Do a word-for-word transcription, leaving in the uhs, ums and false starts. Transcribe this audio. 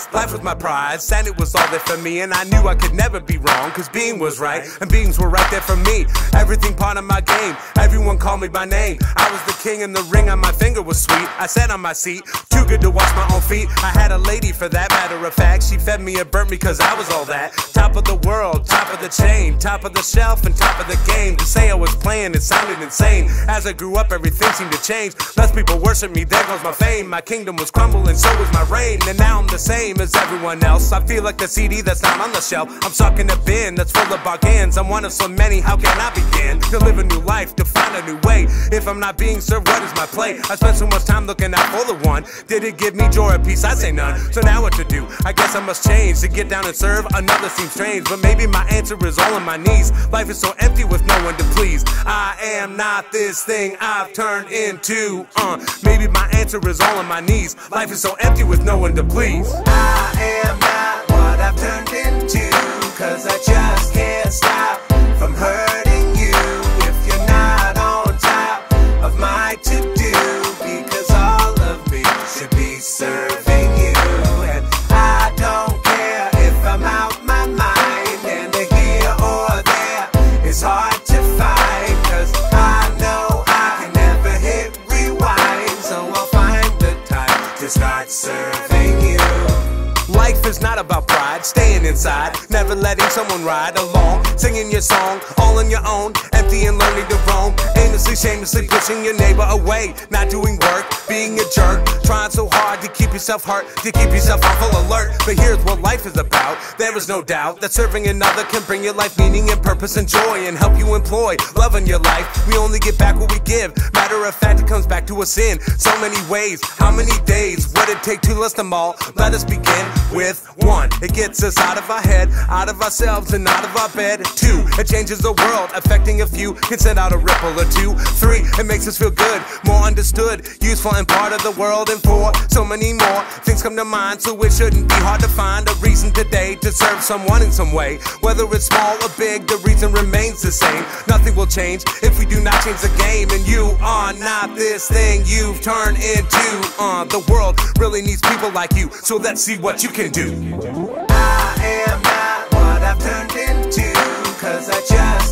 Life was my prize, and it was all there for me. And I knew I could never be wrong, cause being was right, and beings were right there for me. Everything part of my game, everyone called me by name. I was the king and the ring on my finger was sweet. I sat on my seat, too good to wash my own feet. I had a lady for that matter of fact. She fed me and burnt me cause I was all that. Top of the world, top of the chain, top of the shelf and top of the game. To say I was playing, it sounded insane. As I grew up, everything seemed to change. Less people worship me, there goes my fame. My kingdom was crumbling, so was my reign. And now I'm the same as everyone else. I feel like the C D that's not on the shelf. I'm stuck in a bin that's full of bargains. I'm one of so many, how can I begin to live a new life, to find a new way? If I'm not being served, what is my play? I spent so much time looking out for the one. Did it give me joy or peace? I say none. So now what to do? I guess I must change. To get down and serve another seems strange, but maybe my answer is all on my knees. Life is so empty with no one to please. I am not this thing I've turned into. Uh, maybe my answer is all on my knees. Life is so empty with no one to please. I am not what I've turned into, cause I just can't stop from hurting you. If you're not on top of my to-do, because all of me should be serving you. And I don't care if I'm out my mind, and the here or there is hard to find, cause I know I can never hit rewind. So I'll find the time to start serving you. Life is not about pride, staying inside, never letting someone ride along, singing your song, all on your own, empty and learning to roam, aimlessly, shamelessly pushing your neighbor away, not doing work, being a jerk, trying so hard to keep yourself hurt, to keep yourself on full alert. But here's what life is about. There is no doubt that serving another can bring your life meaning and purpose and joy, and help you employ love in your life. We only get back what we give. Matter of fact, it comes back to us in so many ways. How many days would it take to list them all? Let us begin with one. It gets us out of our head, out of ourselves and out of our bed. Two, it changes the world, affecting a few, can send out a ripple or two. Three, it makes us feel good, more understood, useful and part of the world. And four, so many more things come to mind, so it shouldn't be hard to find a reason today to serve someone in some way. Whether it's small or big, the reason remains the same. Nothing will change if we do not change the game. And you are not this thing you've turned into. Uh, the world really needs people like you, so let's see what you can do. I am not what I've turned into, cause I just